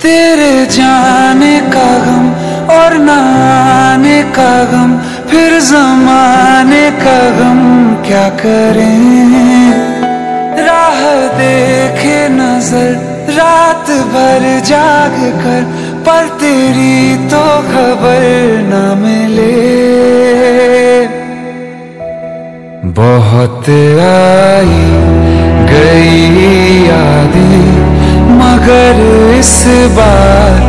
तेरे जाने का गम और ना आने का गम, फिर जमाने का गम क्या करें। राह देखे नजर रात भर जाग कर, पर तेरी तो खबर न मिले। बहुत आई गई यादें, मगर इस बार